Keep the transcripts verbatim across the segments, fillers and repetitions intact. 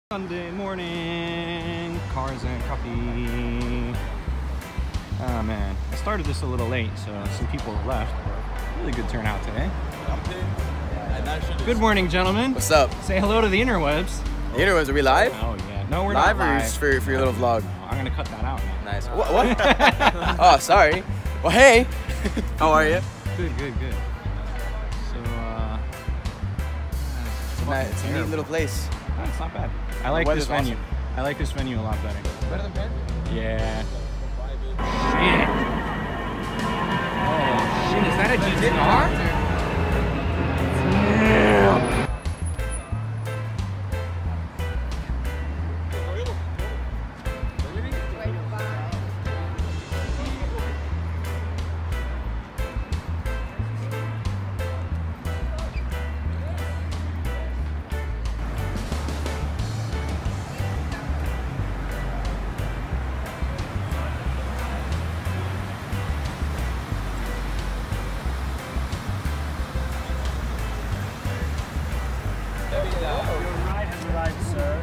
Sunday morning, cars and coffee. Oh man, I started this a little late, so some people have left, but really good turnout today. Good morning, gentlemen. What's up? Say hello to the interwebs. The interwebs, are we live? Oh yeah, no, we're live not live. Or just for, for your little vlog? No, I'm gonna cut that out now. Nice. What? what? Oh, sorry. Well, hey. How are you? Good, good, good. So, uh, It's, nice. It's a neat little place. Oh, it's not bad. I like this venue. Awesome. I like this venue a lot better. Better than Penn? Yeah. Shit. Oh shit, is that a G T R? Yeah. Your ride has arrived, sir.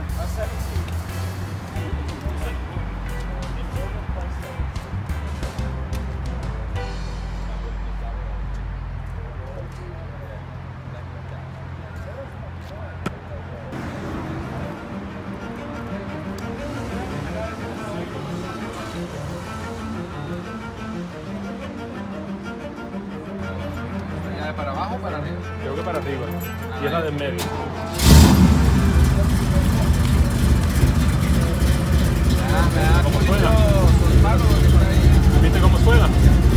¿Para abajo o para arriba? Creo que para arriba. Y es la del medio. ¿Cómo suena? ¿Viste cómo suena?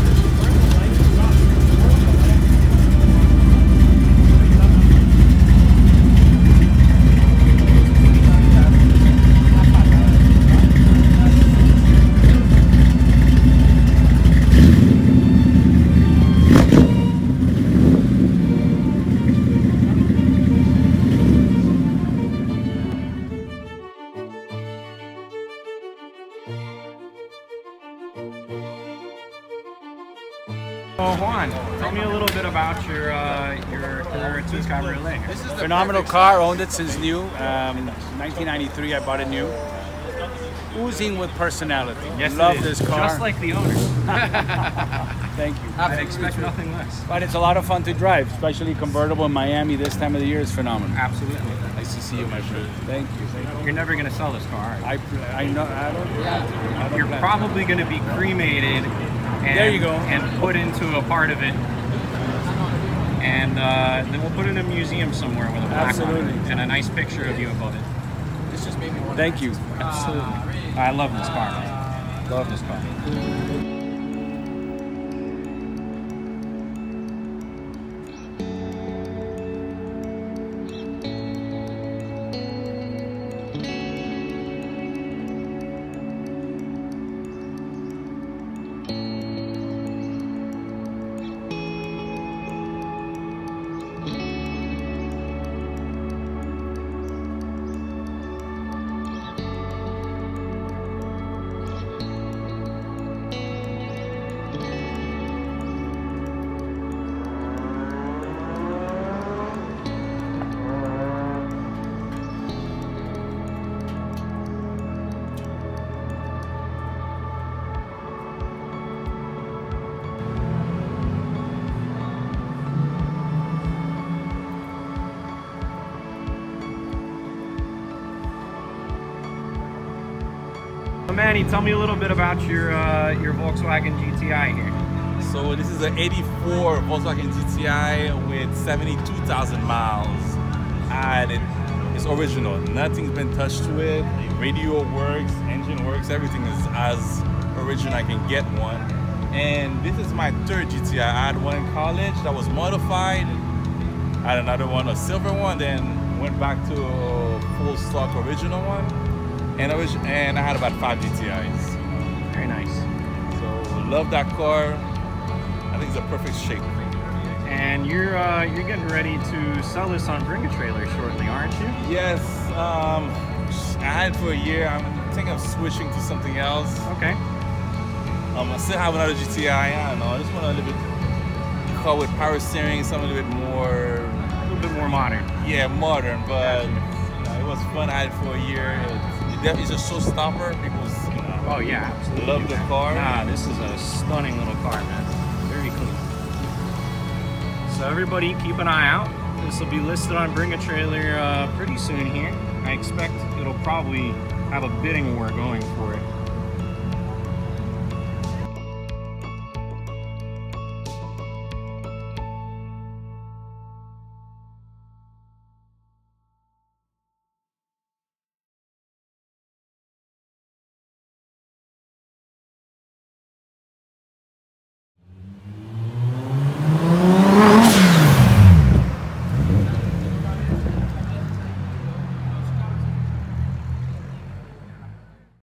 Oh, Juan, tell me a little bit about your uh, your Carrera two Cabriolet. Phenomenal car, owned it since new. Um, nineteen ninety-three, I bought it new. Oozing with personality. Yes, love it is. this car. Just like the owner. Thank you. I expect nothing less. But it's a lot of fun to drive, especially convertible in Miami this time of the year is phenomenal. Absolutely. Nice to see you, my friend. Thank you. Thank you. You're never going to sell this car. I, I know. I don't. I don't You're plan. probably going to be cremated. And, There you go. And put into a part of it. And uh, then we'll put it in a museum somewhere with a plaque on it and a nice picture of you above it. This just made me wonder. Thank you. Absolutely. I love this car, man. Love this car. Manny, tell me a little bit about your uh, your Volkswagen G T I here. So this is an eighty-four Volkswagen G T I with seventy-two thousand miles, and it, it's original. Nothing's been touched to it. The radio works, engine works, everything is as original I can get one. And this is my third G T I. I had one in college that was modified. I had another one, a silver one, then went back to a full stock original one. And I, was, and I had about five G T Is. Very nice. So love that car. I think it's a perfect shape. And you're uh, you're getting ready to sell this on Bring a Trailer shortly, aren't you? Yes. Um, I had it for a year. I'm thinking of switching to something else. Okay. Um, I still have another G T I. I don't know. I just want a little bit car with power steering, something a little bit more. A little bit more modern. Yeah, modern, but you know, it was fun. I had it for a year. It, it, it's a showstopper. People's you know, Oh yeah, absolutely. love the car. Nah, this is a stunning little car, man. Very clean. So everybody keep an eye out. This will be listed on Bring a Trailer uh, pretty soon here. I expect it'll probably have a bidding war going for it.